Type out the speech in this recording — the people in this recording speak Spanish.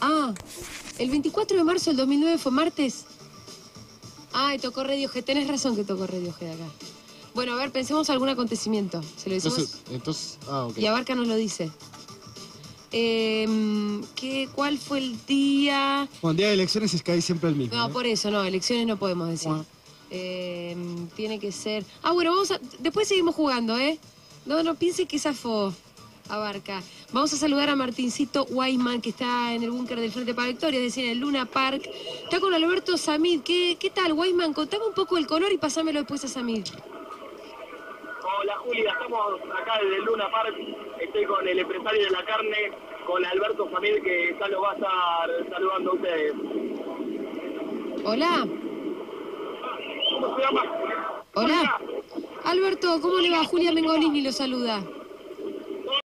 Ah, el 24 de marzo del 2009 fue martes. Ay, tocó Radiohead. Tenés razón que tocó Radiohead acá. Bueno, a ver, pensemos algún acontecimiento. ¿Se lo decimos? Entonces, ok. Y Abarca nos lo dice. ¿Cuál fue el día? Bueno, día de elecciones es que hay siempre el mismo. No, por eso, no, elecciones no podemos decir. Tiene que ser... Ah, bueno, después seguimos jugando, ¿eh? No piense que zafó Abarca. Vamos a saludar a Martincito Weisman, que está en el búnker del Frente para Victoria, es decir, en el Luna Park. Está con Alberto Samid. ¿Qué tal, Weisman? Contame un poco el color y pasámelo después a Samid. Hola Julia, estamos acá desde el Luna Park. Estoy con el empresario de la carne, con Alberto Samid, que ya lo va a estar saludando a ustedes. Hola. ¿Cómo se llama? Hola. Alberto, ¿cómo le va? Julia Mengolini lo saluda.